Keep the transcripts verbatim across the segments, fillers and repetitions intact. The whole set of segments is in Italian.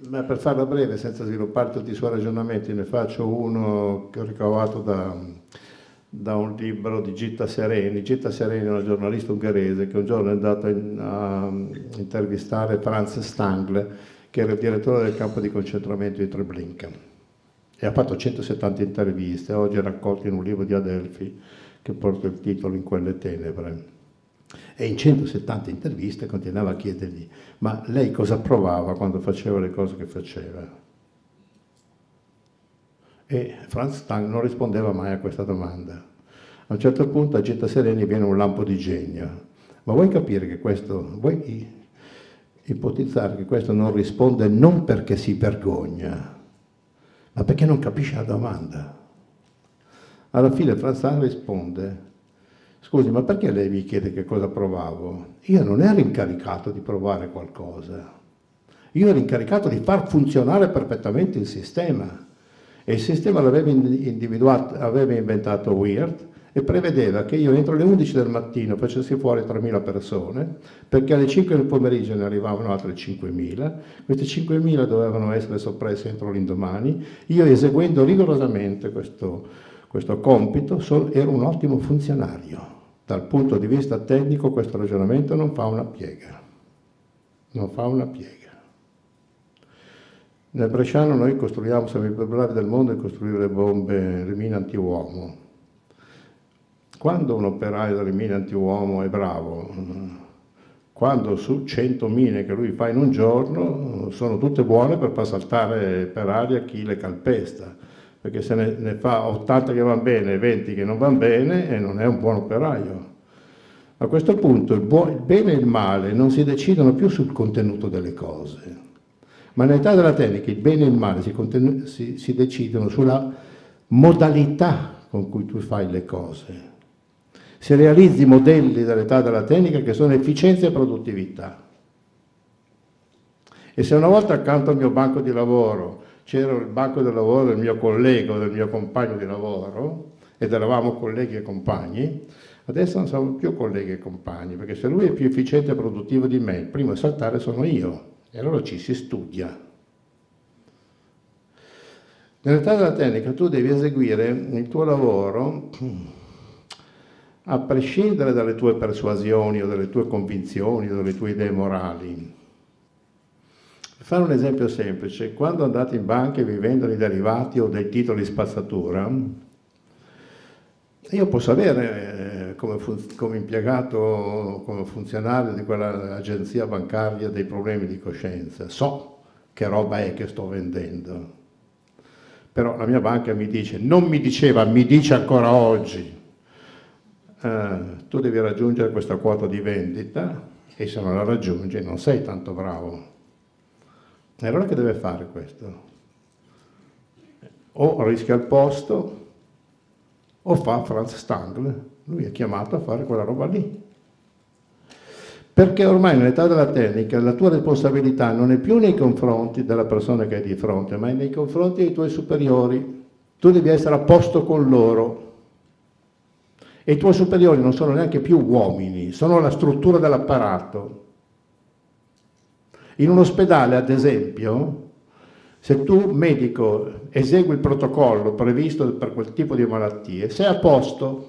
Ma per farla breve, senza sviluppare tutti i suoi ragionamenti, ne faccio uno che ho ricavato da, da un libro di Gitta Sereni. Gitta Sereni è una giornalista ungherese che un giorno è andata in, a intervistare Franz Stangl, che era il direttore del campo di concentramento di Treblinka. E ha fatto centosettanta interviste, oggi è raccolto in un libro di Adelphi che porta il titolo In quelle tenebre. E in centosettanta interviste continuava a chiedergli: ma lei cosa provava quando faceva le cose che faceva? E Franz Stangl non rispondeva mai a questa domanda. A un certo punto a Gitta Sereni viene un lampo di genio. Ma vuoi capire che questo, vuoi ipotizzare che questo non risponde non perché si vergogna, ma perché non capisce la domanda? Alla fine Franz Stangl risponde: scusi, ma perché lei mi chiede che cosa provavo? Io non ero incaricato di provare qualcosa. Io ero incaricato di far funzionare perfettamente il sistema. E il sistema l'aveva individuato, aveva inventato Weird e prevedeva che io entro le undici del mattino facessi fuori tremila persone, perché alle cinque del pomeriggio ne arrivavano altre cinquemila. Queste cinquemila dovevano essere soppresse entro l'indomani. Io, eseguendo rigorosamente questo, questo compito, so, ero un ottimo funzionario. Dal punto di vista tecnico questo ragionamento non fa una piega, non fa una piega. Nel Bresciano noi costruiamo, siamo i più bravi del mondo in costruire le bombe, le mine antiuomo. Quando un operaio delle mine antiuomo è bravo, quando su cento mine che lui fa in un giorno sono tutte buone per far saltare per aria chi le calpesta, perché se ne, ne fa ottanta che vanno bene e venti che non vanno bene e non è un buon operaio. A questo punto il, buo, il bene e il male non si decidono più sul contenuto delle cose, ma nell'età della tecnica il bene e il male si, si, si decidono sulla modalità con cui tu fai le cose. Se realizzi i modelli dell'età della tecnica che sono efficienza e produttività. E se una volta accanto al mio banco di lavoro c'era il banco del lavoro del mio collega o del mio compagno di lavoro, ed eravamo colleghi e compagni, adesso non siamo più colleghi e compagni, perché se lui è più efficiente e produttivo di me, il primo a saltare sono io, e allora ci si studia. Nell'età della tecnica tu devi eseguire il tuo lavoro a prescindere dalle tue persuasioni o dalle tue convinzioni o dalle tue idee morali. Per fare un esempio semplice, quando andate in banca e vi vendono i derivati o dei titoli spazzatura, io posso avere eh, come, come impiegato, come funzionario di quell'agenzia bancaria dei problemi di coscienza, so che roba è che sto vendendo, però la mia banca mi dice, non mi diceva, mi dice ancora oggi, eh, tu devi raggiungere questa quota di vendita e se non la raggiungi non sei tanto bravo. E allora che deve fare questo? O rischia il posto o fa Franz Stangl, lui è chiamato a fare quella roba lì. Perché ormai nell'età della tecnica la tua responsabilità non è più nei confronti della persona che hai di fronte, ma è nei confronti dei tuoi superiori. Tu devi essere a posto con loro. E i tuoi superiori non sono neanche più uomini, sono la struttura dell'apparato. In un ospedale, ad esempio, se tu, medico, esegui il protocollo previsto per quel tipo di malattie, sei a posto.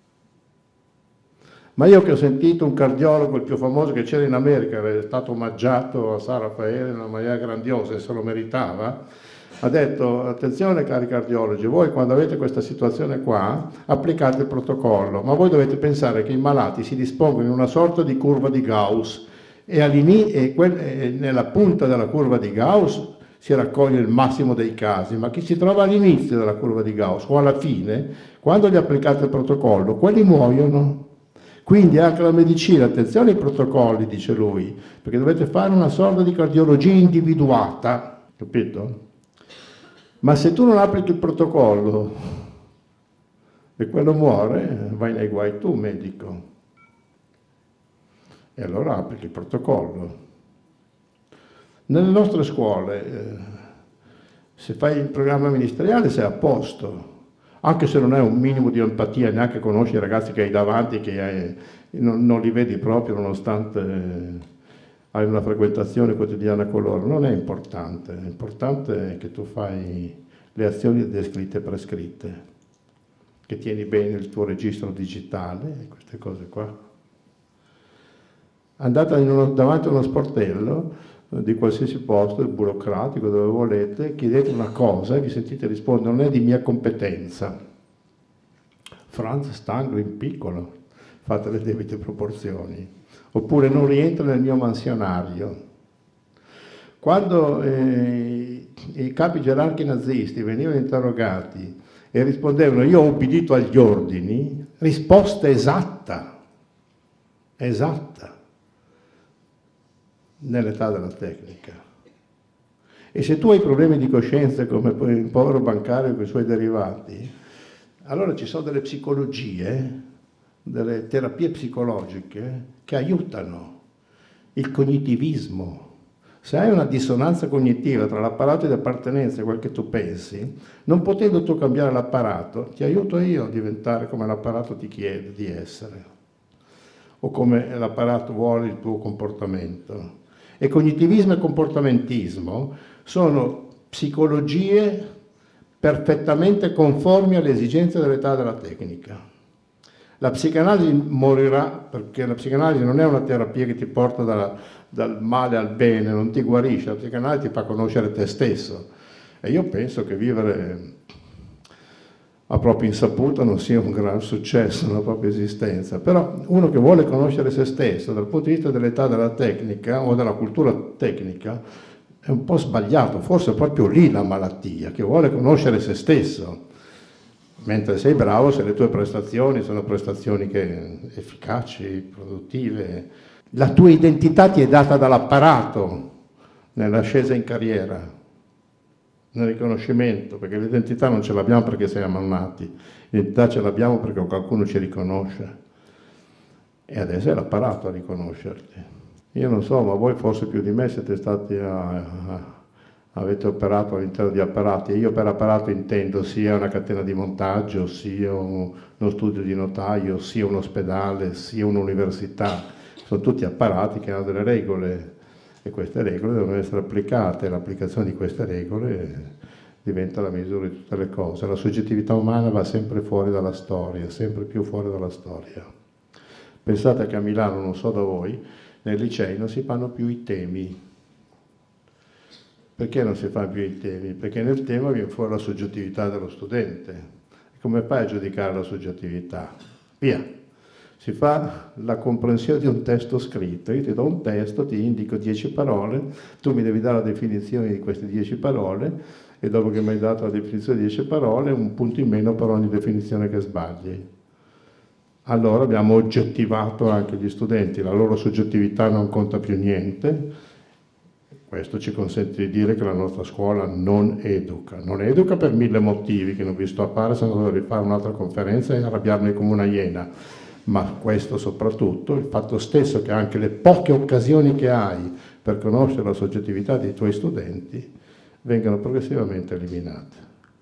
Ma io che ho sentito un cardiologo, il più famoso che c'era in America, era stato omaggiato a San Raffaele in una maniera grandiosa e se lo meritava, ha detto, attenzione cari cardiologi, voi quando avete questa situazione qua, applicate il protocollo, ma voi dovete pensare che i malati si dispongono in una sorta di curva di Gauss, e, e, quel, e nella punta della curva di Gauss si raccoglie il massimo dei casi, ma chi si trova all'inizio della curva di Gauss o alla fine, quando gli applicate il protocollo, quelli muoiono. Quindi anche la medicina, attenzione ai protocolli, dice lui, perché dovete fare una sorta di cardiologia individuata, capito? Ma se tu non applichi il protocollo e quello muore, vai nei guai tu, medico. E allora applichi il protocollo. Nelle nostre scuole, eh, se fai il programma ministeriale sei a posto, anche se non hai un minimo di empatia, neanche conosci i ragazzi che hai davanti, che hai, non, non li vedi proprio nonostante hai una frequentazione quotidiana con loro, non è importante, l'importante è che tu fai le azioni descritte e prescritte, che tieni bene il tuo registro digitale, queste cose qua. Andate in uno, davanti a uno sportello eh, di qualsiasi posto, burocratico, dove volete, chiedete una cosa e vi sentite rispondere, non è di mia competenza. Franz Stangl in piccolo, fate le debite proporzioni. Oppure non rientra nel mio mansionario. Quando eh, i capi gerarchi nazisti venivano interrogati e rispondevano io ho ubbidito agli ordini, risposta esatta, esatta, nell'età della tecnica. E se tu hai problemi di coscienza come il povero bancario con i suoi derivati, allora ci sono delle psicologie, delle terapie psicologiche che aiutano il cognitivismo. Se hai una dissonanza cognitiva tra l'apparato di appartenenza e quel che tu pensi, non potendo tu cambiare l'apparato, ti aiuto io a diventare come l'apparato ti chiede di essere, o come l'apparato vuole il tuo comportamento. E cognitivismo e comportamentismo sono psicologie perfettamente conformi alle esigenze dell'età della tecnica. La psicanalisi morirà perché la psicanalisi non è una terapia che ti porta dalla, dal male al bene, non ti guarisce, la psicanalisi ti fa conoscere te stesso. E io penso che vivere a propria insaputa non sia un gran successo nella propria esistenza, però uno che vuole conoscere se stesso dal punto di vista dell'età della tecnica o della cultura tecnica è un po' sbagliato, forse è proprio lì la malattia, che vuole conoscere se stesso. Mentre sei bravo se le tue prestazioni sono prestazioni che, efficaci, produttive. La tua identità ti è data dall'apparato nell'ascesa in carriera, nel riconoscimento, perché l'identità non ce l'abbiamo perché siamo nati, l'identità ce l'abbiamo perché qualcuno ci riconosce. E adesso è l'apparato a riconoscerti. Io non so, ma voi forse più di me siete stati a... a avete operato all'interno di apparati, e io per apparato intendo sia una catena di montaggio, sia uno studio di notaio, sia un ospedale, sia un'università. Sono tutti apparati che hanno delle regole e queste regole devono essere applicate. L'applicazione di queste regole diventa la misura di tutte le cose. La soggettività umana va sempre fuori dalla storia, sempre più fuori dalla storia. Pensate che a Milano, non so da voi, nei licei non si fanno più i temi. Perché non si fanno più i temi? Perché nel tema viene fuori la soggettività dello studente. E come fai a giudicare la soggettività? Via! Si fa la comprensione di un testo scritto. Io ti do un testo, ti indico dieci parole, tu mi devi dare la definizione di queste dieci parole e dopo che mi hai dato la definizione di dieci parole, un punto in meno per ogni definizione che sbagli. Allora abbiamo oggettivato anche gli studenti, la loro soggettività non conta più niente. Questo ci consente di dire che la nostra scuola non educa. Non educa per mille motivi che non vi sto a fare, se no dovrei fare un'altra conferenza e arrabbiarmi come una iena. Ma questo soprattutto, il fatto stesso che anche le poche occasioni che hai per conoscere la soggettività dei tuoi studenti vengano progressivamente eliminate.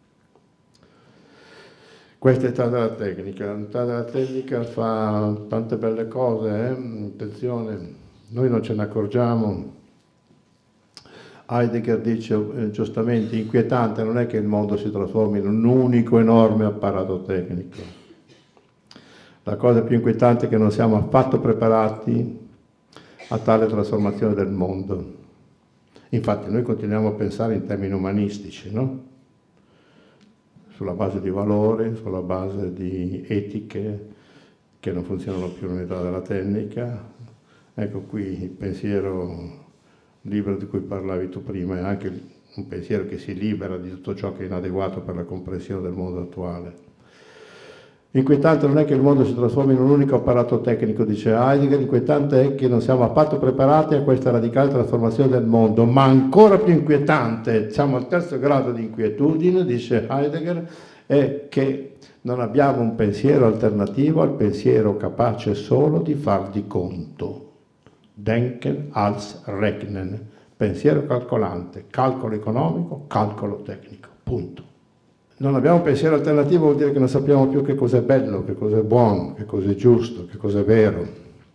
Questa è l'età della tecnica. L'età della tecnica fa tante belle cose, eh? Attenzione, noi non ce ne accorgiamo. Heidegger dice eh, giustamente, inquietante non è che il mondo si trasformi in un unico enorme apparato tecnico. La cosa più inquietante è che non siamo affatto preparati a tale trasformazione del mondo. Infatti noi continuiamo a pensare in termini umanistici, no? Sulla base di valori, sulla base di etiche che non funzionano più nell'età della tecnica. Ecco qui il pensiero libero di cui parlavi tu prima, è anche un pensiero che si libera di tutto ciò che è inadeguato per la comprensione del mondo attuale. Inquietante non è che il mondo si trasformi in un unico apparato tecnico, dice Heidegger, inquietante è che non siamo affatto preparati a questa radicale trasformazione del mondo, ma ancora più inquietante, siamo al terzo grado di inquietudine, dice Heidegger, è che non abbiamo un pensiero alternativo al pensiero capace solo di far di conto. Denken als Rechnen, pensiero calcolante, calcolo economico, calcolo tecnico, punto. Non abbiamo un pensiero alternativo vuol dire che non sappiamo più che cos'è bello, che cos'è buono, che cos'è giusto, che cos'è vero.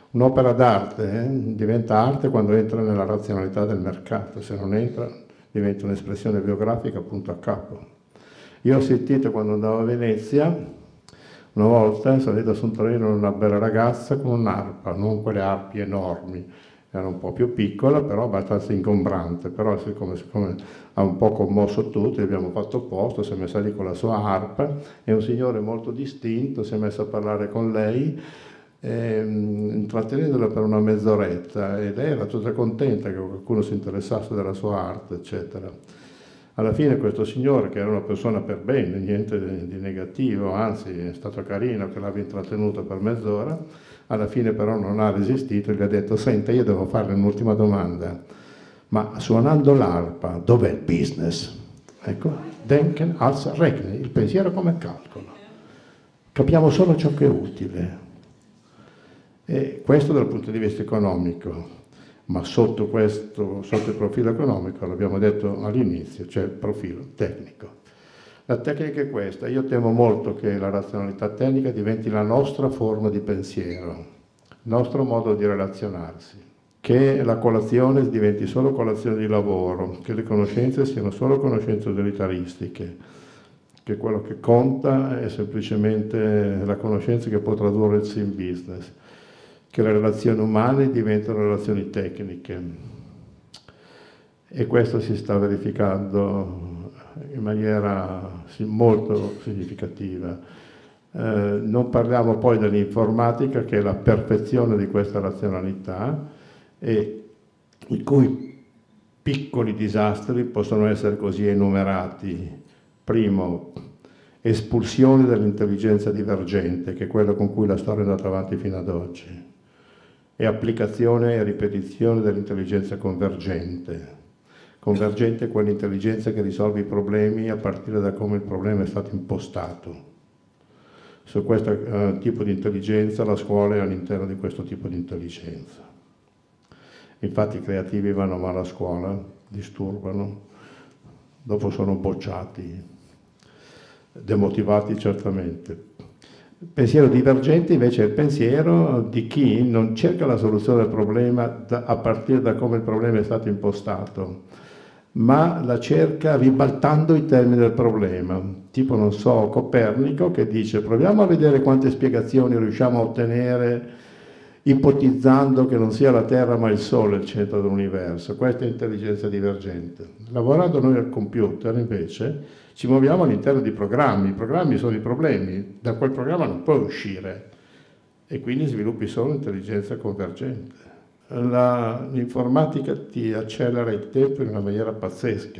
Un'opera d'arte eh, diventa arte quando entra nella razionalità del mercato, se non entra diventa un'espressione biografica punto a capo. Io ho sentito quando andavo a Venezia, una volta salito su un treno una bella ragazza con un'arpa, non quelle arpi enormi, era un po' più piccola, però abbastanza ingombrante, però siccome, siccome ha un po' commosso tutti, abbiamo fatto posto, si è messa lì con la sua arpa, e un signore molto distinto si è messo a parlare con lei, ehm, intrattenendola per una mezz'oretta, e lei era tutta contenta che qualcuno si interessasse della sua arte, eccetera. Alla fine questo signore, che era una persona per bene, niente di, di negativo, anzi è stato carino che l'abbia intrattenuto per mezz'ora, alla fine però non ha resistito e gli ha detto: senta, io devo farle un'ultima domanda, ma suonando l'arpa dov'è il business? Ecco, denken als rechnen, il pensiero come calcolo. Capiamo solo ciò che è utile. E questo dal punto di vista economico, ma sotto, questo, sotto il profilo economico, l'abbiamo detto all'inizio, c'è il profilo tecnico. La tecnica è questa: io temo molto che la razionalità tecnica diventi la nostra forma di pensiero, il nostro modo di relazionarsi, che la colazione diventi solo colazione di lavoro, che le conoscenze siano solo conoscenze utilitaristiche, che quello che conta è semplicemente la conoscenza che può tradursi in business, che le relazioni umane diventano relazioni tecniche. E questo si sta verificando in maniera molto significativa. Eh, non parliamo poi dell'informatica, che è la perfezione di questa razionalità, e i cui piccoli disastri possono essere così enumerati. Primo, espulsione dell'intelligenza divergente, che è quello con cui la storia è andata avanti fino ad oggi, e applicazione e ripetizione dell'intelligenza convergente. Convergente è quell'intelligenza che risolve i problemi a partire da come il problema è stato impostato. Su questo uh, tipo di intelligenza la scuola è all'interno di questo tipo di intelligenza. Infatti i creativi vanno male a scuola, disturbano, dopo sono bocciati, demotivati certamente. Il pensiero divergente invece è il pensiero di chi non cerca la soluzione del problema da, a partire da come il problema è stato impostato, ma la cerca ribaltando i termini del problema. Tipo, non so, Copernico che dice: proviamo a vedere quante spiegazioni riusciamo a ottenere ipotizzando che non sia la Terra ma il Sole il centro dell'universo. Questa è intelligenza divergente. Lavorando noi al computer invece ci muoviamo all'interno di programmi, i programmi sono i problemi, da quel programma non puoi uscire e quindi sviluppi solo intelligenza convergente. La, l'informatica ti accelera il tempo in una maniera pazzesca.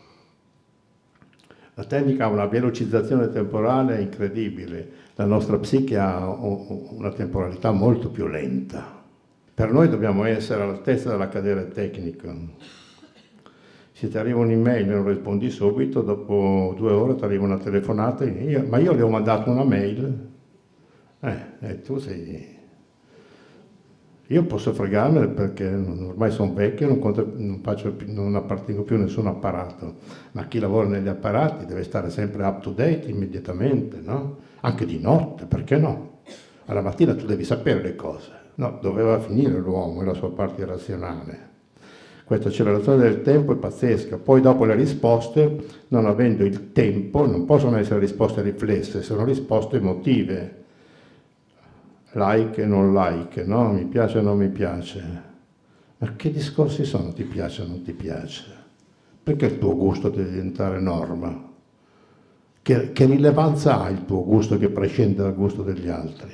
La tecnica ha una velocizzazione temporale incredibile, la nostra psiche ha una temporalità molto più lenta. Per noi dobbiamo essere all'altezza dell'accadere tecnico. Se ti arriva un'email e non rispondi subito, dopo due ore ti arriva una telefonata, io, ma io le ho mandato una mail, eh, e tu sei... Io posso fregarmene perché ormai sono vecchio, non, conto, non, faccio più, non appartengo più a nessun apparato, ma chi lavora negli apparati deve stare sempre up to date immediatamente, no? Anche di notte, perché no? Alla mattina tu devi sapere le cose. No, doveva finire l'uomo e la sua parte razionale. Questa accelerazione del tempo è pazzesca. Poi dopo le risposte, non avendo il tempo, non possono essere risposte riflesse, sono risposte emotive. Like e non like, no? Mi piace o non mi piace. Ma che discorsi sono ti piace o non ti piace? Perché il tuo gusto deve diventare norma? Che, che rilevanza ha il tuo gusto che prescinde dal gusto degli altri?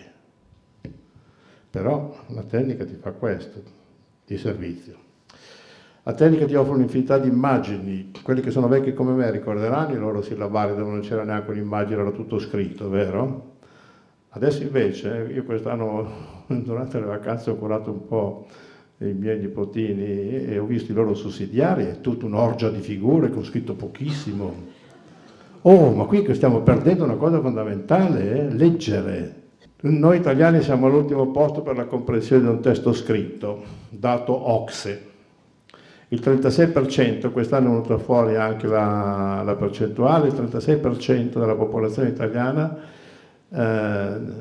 Però la tecnica ti fa questo, di servizio. La tecnica ti offre un'infinità di immagini, quelli che sono vecchi come me ricorderanno i loro sillabari dove non c'era neanche un'immagine, era tutto scritto, vero? Adesso invece, io quest'anno durante le vacanze ho curato un po' i miei nipotini e ho visto i loro sussidiari, è tutta un'orgia di figure con scritto pochissimo. Oh, ma qui che stiamo perdendo una cosa fondamentale, eh? Leggere. Noi italiani siamo all'ultimo posto per la comprensione di un testo scritto, dato Ocse. Il trentasei per cento, quest'anno è venuta fuori anche la, la percentuale, il trentasei per cento della popolazione italiana eh,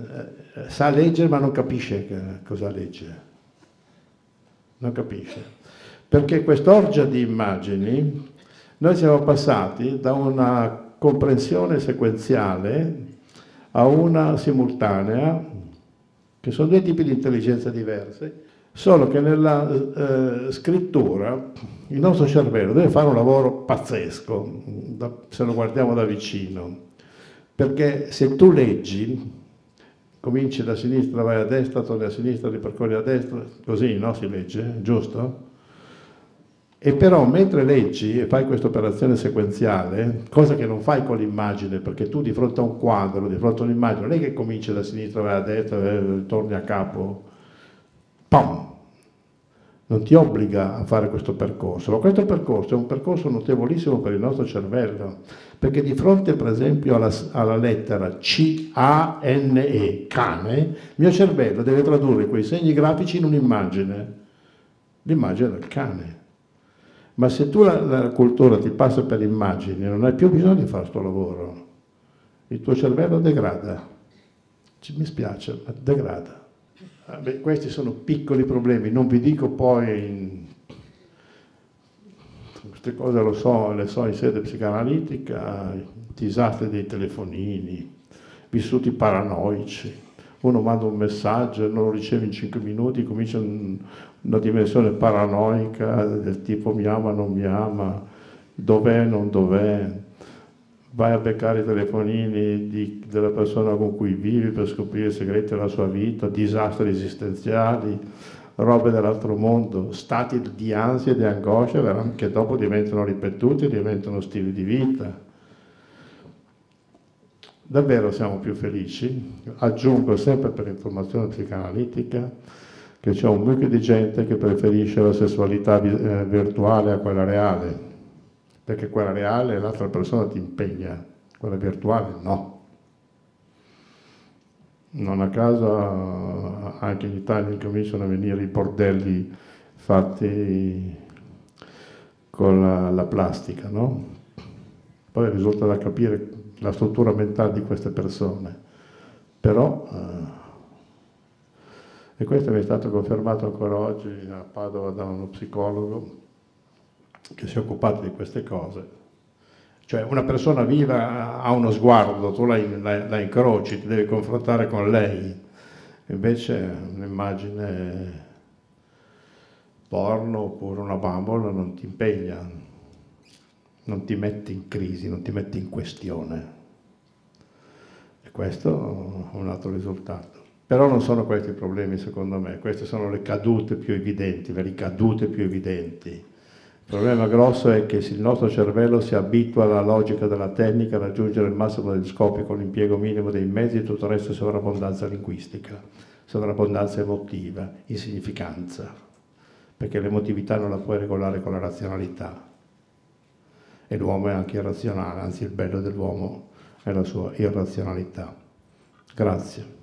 sa leggere ma non capisce cosa legge, non capisce, perché quest'orgia di immagini, noi siamo passati da una comprensione sequenziale a una simultanea, che sono due tipi di intelligenza diverse, solo che nella eh, scrittura il nostro cervello deve fare un lavoro pazzesco, da, se lo guardiamo da vicino, perché se tu leggi, cominci da sinistra, vai a destra, torni a sinistra, ripercorri a destra, così, no? Si legge, giusto? E però mentre leggi e fai questa operazione sequenziale, cosa che non fai con l'immagine, perché tu di fronte a un quadro, di fronte a un'immagine, non è che cominci da sinistra, vai a destra, torni a capo, pam! Non ti obbliga a fare questo percorso, ma questo percorso è un percorso notevolissimo per il nostro cervello, perché di fronte per esempio alla, alla lettera C A N E, cane, il mio cervello deve tradurre quei segni grafici in un'immagine, l'immagine del cane. Ma se tu la, la cultura ti passa per immagini, non hai più bisogno di fare questo lavoro, il tuo cervello degrada, ci, mi spiace, ma degrada. Beh, questi sono piccoli problemi, non vi dico poi, in... queste cose lo so, le so in sede psicanalitica, i disastri dei telefonini, vissuti paranoici, uno manda un messaggio e non lo riceve in cinque minuti, comincia un, una dimensione paranoica del tipo mi ama, non mi ama, dov'è, non dov'è. Vai a beccare i telefonini di, della persona con cui vivi per scoprire i segreti della sua vita, disastri esistenziali, robe dell'altro mondo, stati di ansia e di angoscia che dopo diventano ripetuti, diventano stili di vita. Davvero siamo più felici. Aggiungo sempre per informazione psicanalitica che c'è un mucchio di gente che preferisce la sessualità virtuale a quella reale, perché quella reale l'altra persona ti impegna, quella virtuale no. Non a caso anche in Italia cominciano a venire i bordelli fatti con la, la plastica, no? Poi risulta da capire la struttura mentale di queste persone, però, eh, e questo mi è stato confermato ancora oggi a Padova da uno psicologo che si è occupato di queste cose. Cioè una persona viva ha uno sguardo, tu la, la, la incroci, ti devi confrontare con lei, invece un'immagine porno oppure una bambola non ti impegna, non ti mette in crisi, non ti mette in questione. E questo è un altro risultato. Però non sono questi i problemi secondo me, queste sono le cadute più evidenti, le ricadute più evidenti. Il problema grosso è che il nostro cervello si abitua alla logica della tecnica, a raggiungere il massimo degli scopi con l'impiego minimo dei mezzi e tutto il resto è sovrabbondanza linguistica, sovrabbondanza emotiva, insignificanza, perché l'emotività non la puoi regolare con la razionalità. E l'uomo è anche irrazionale, anzi il bello dell'uomo è la sua irrazionalità. Grazie.